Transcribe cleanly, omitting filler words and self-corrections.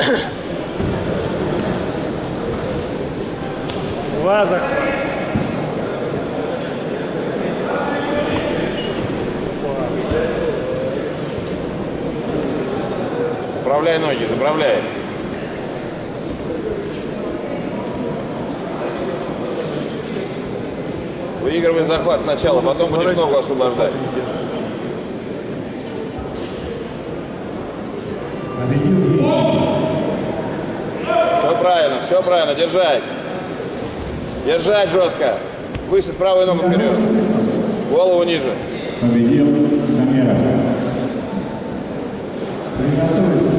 Два захвата. Заправляй ноги, заправляй. Выигрывай захват сначала, потом будешь ногу освобождать. Все правильно, держать. Держать жестко. Выше, правую ногу вперед. Голову ниже. Победил Самиров. Приготовиться.